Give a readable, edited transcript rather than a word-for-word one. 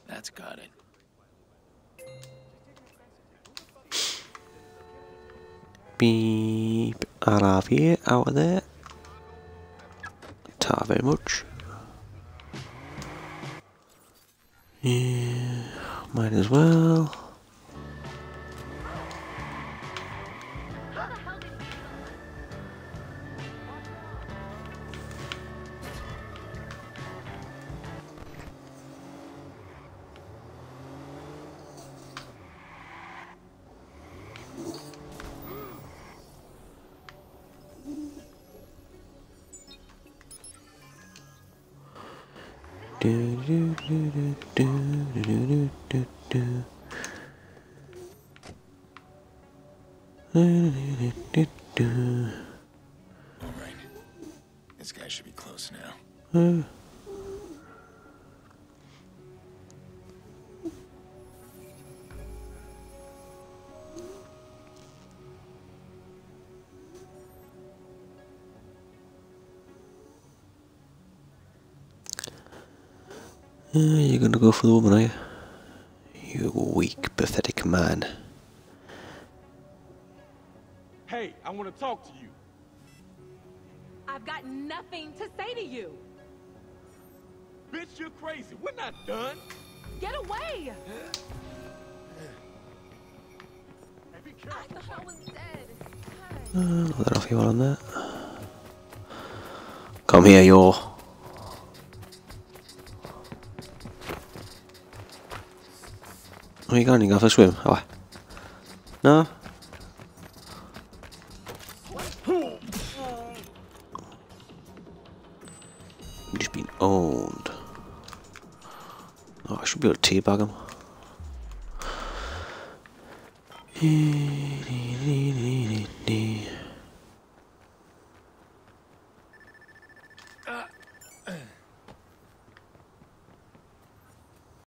That's got it. Beep. Out of here, out of there. Ta very much. Yeah, might as well. Do, do, do, do, do, do, do, do. Do, do, do, All right. This guy should be close now. do. You're gonna go for the woman, are you? You weak, pathetic man. Hey, I want to talk to you. I've got nothing to say to you. Bitch, you're crazy. We're not done. Get away! Hey, be I careful. thought I was dead. I'll let off you on that. Come here, you. Where you going? You going for a swim? Oh. No? You've just been owned. Oh, I should be able to teabag him.